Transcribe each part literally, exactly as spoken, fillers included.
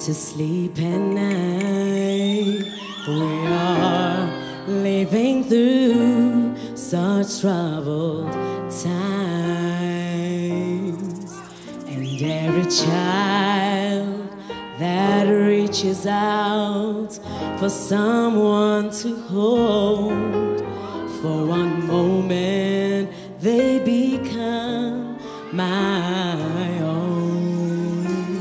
to sleep at night. We are living through such troubled times, and every child that reaches out for someone to hold, for one moment they become my own.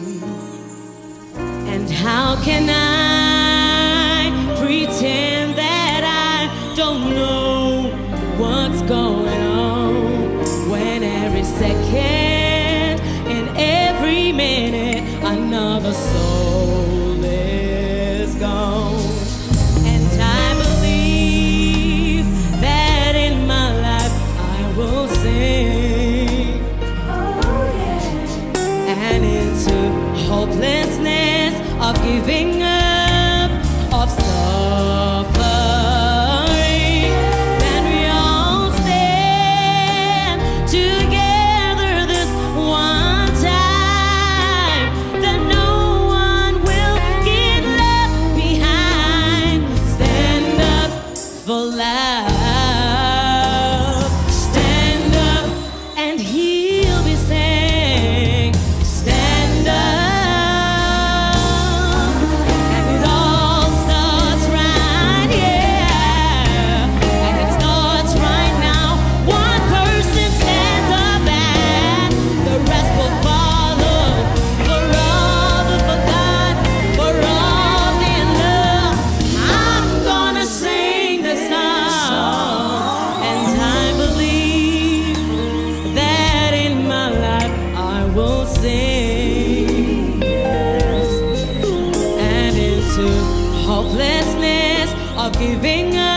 And how can I pretend that I don't know what's going on when every second and every minute another soul is gone? And I believe that in my life I will sing, oh yeah, and into hopelessness of giving up, of suffering, then we all stand together this one time, that no one will get left behind. Stand up for love, stand up and he'll be saying, stand up. And it all starts right, yeah, and it starts right now. One person stands up and the rest will follow. For all the forgotten, for all the in love, I'm gonna sing this song. And I believe that in my life I will sing, and into hopelessness of giving up.